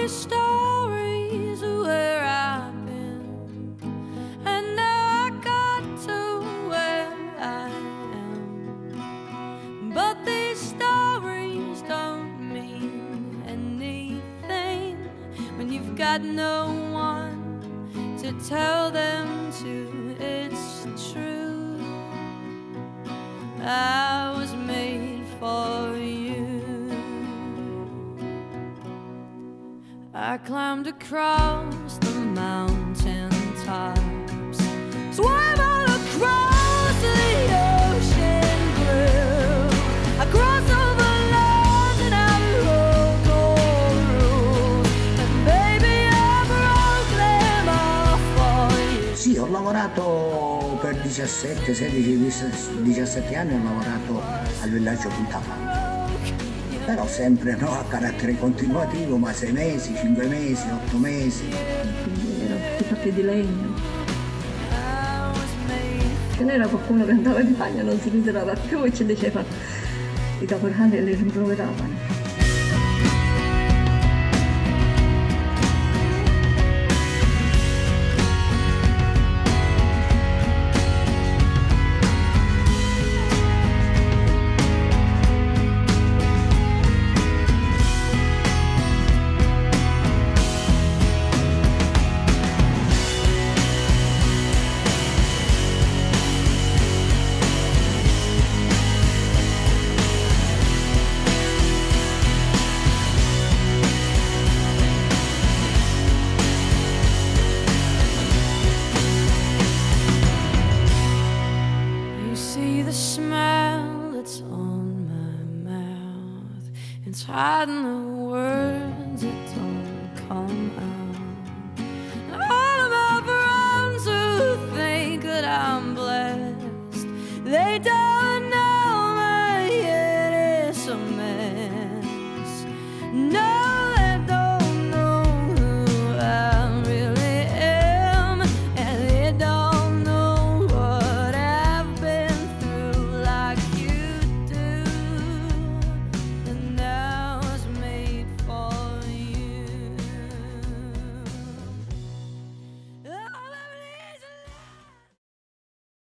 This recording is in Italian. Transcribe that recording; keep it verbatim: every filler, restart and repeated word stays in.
the stories of where I've been, and now I got to where I am. But these stories don't mean anything when you've got no one to tell them to. It's true, I was made for you. I climbed across the mountain tops, swam all across the ocean blue. I crossed over lands and I broke all rules, and baby I broke them all for you. Sì, ho lavorato per diciassette, sedici, diciassette anni, ho lavorato al villaggio Punta Franca. Però sempre no, a carattere continuativo, ma sei mesi, cinque mesi, otto mesi. Quindi ero tutti fatti di legno. Ce n'era qualcuno che andava in bagno, non si ritirava più e ci diceva i caporali e li rimproveravano. It's hiding the words that don't come out. And all of my friends who think that I'm blessed, they don't know my head is a mess. No.